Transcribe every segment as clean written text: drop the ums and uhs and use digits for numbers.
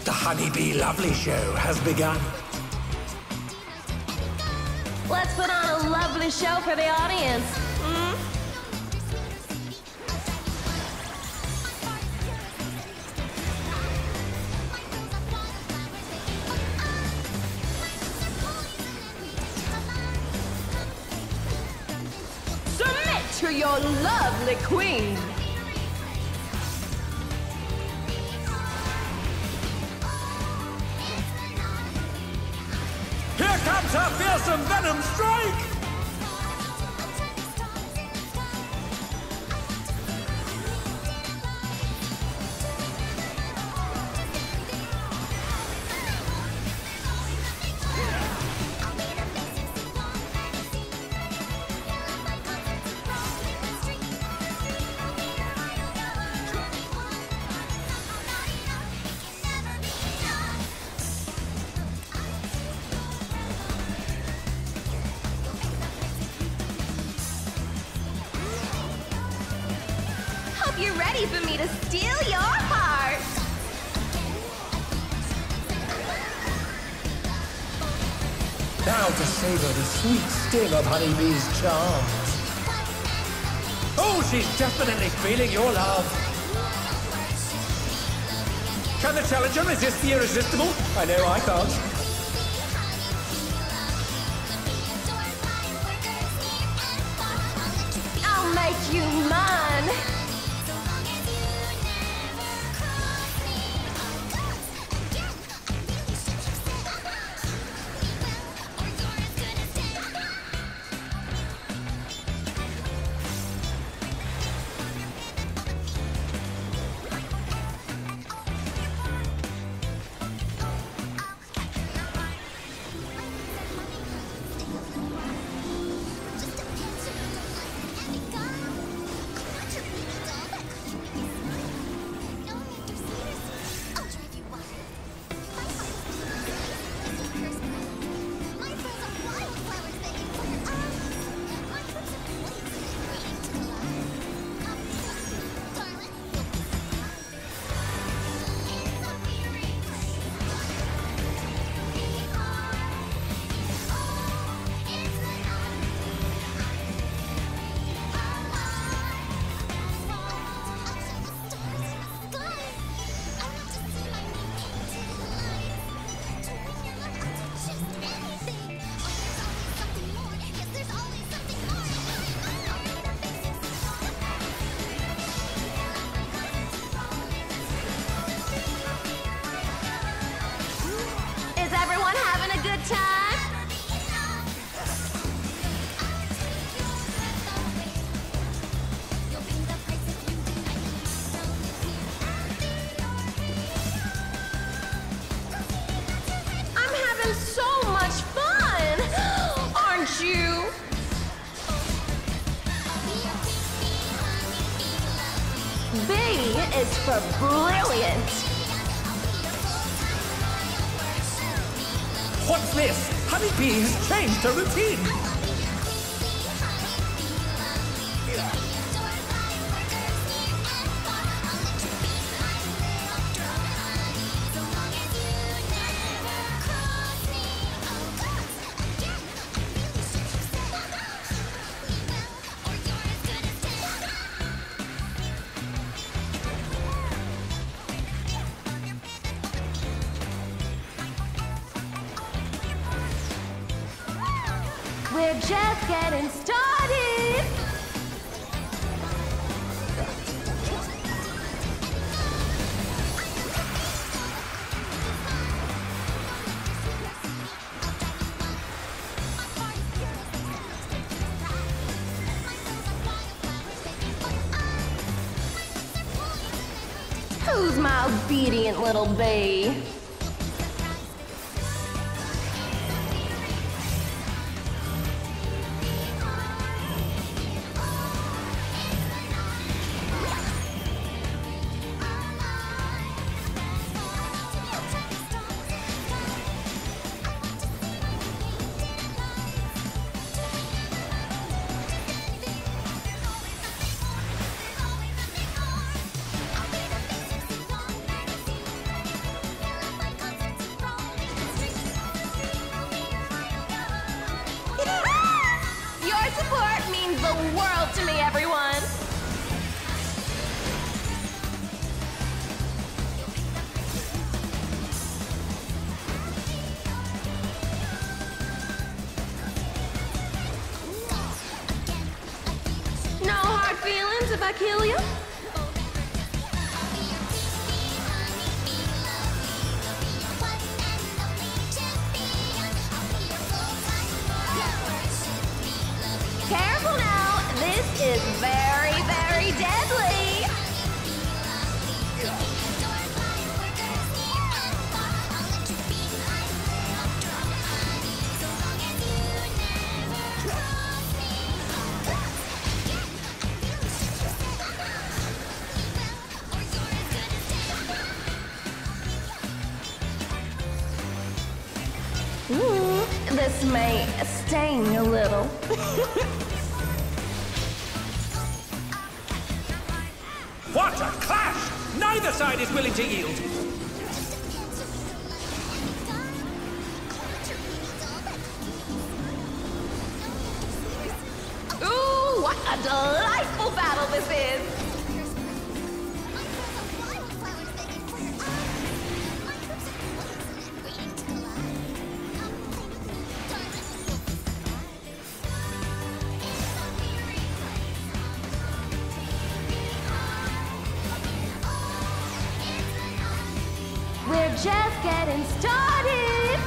The Honeybee Lovely Show has begun. Let's put on a lovely show for the audience. Submit to your lovely queen. Here comes her fearsome venom strike! Hope you're ready for me to steal your heart. Now to savor the sweet sting of Honeybee's charms. Oh, she's definitely feeling your love. Can the challenger resist the irresistible? I know I can't. I'll make you mine. Is everyone having a good time? I'm having so much fun! Aren't you? B is for brilliant. What's this? Honeybee has changed her routine. We're just getting started. Who's my obedient little bee? means the world to me, everyone. No hard feelings if I kill you? Careful now, this is very, very deadly. This may sting a little. What a clash! Neither side is willing to yield. Ooh, what a delightful battle this is! We're just getting started!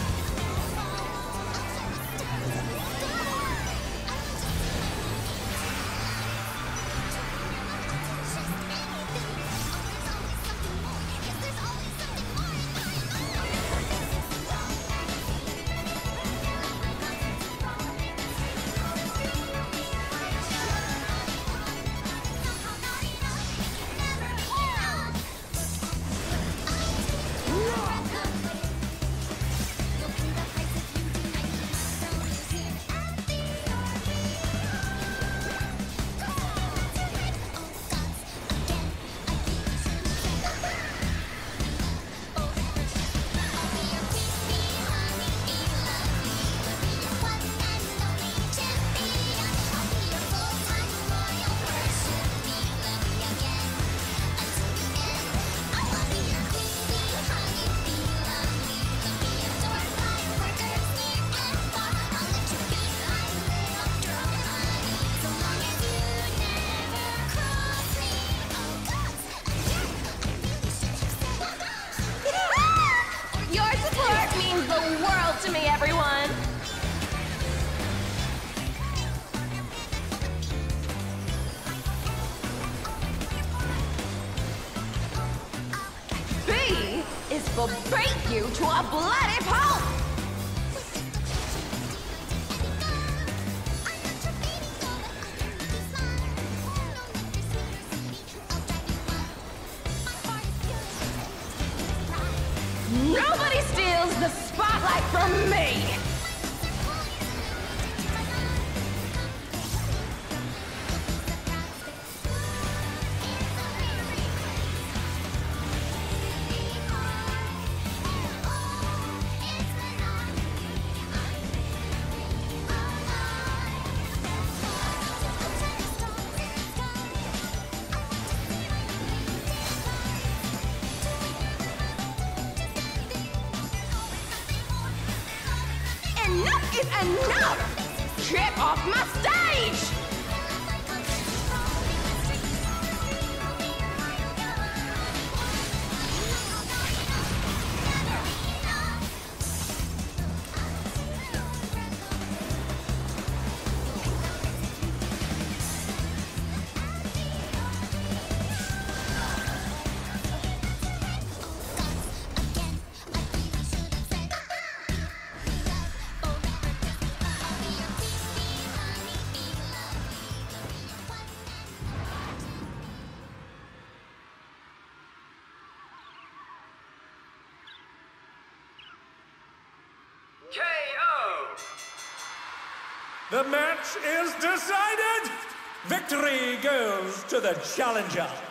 Your support means the world to me, everyone! B is for beat you to a bloody pulp! Nobody steals the spotlight from me! Enough is enough! Get off my stage! KO! The match is decided! Victory goes to the challenger!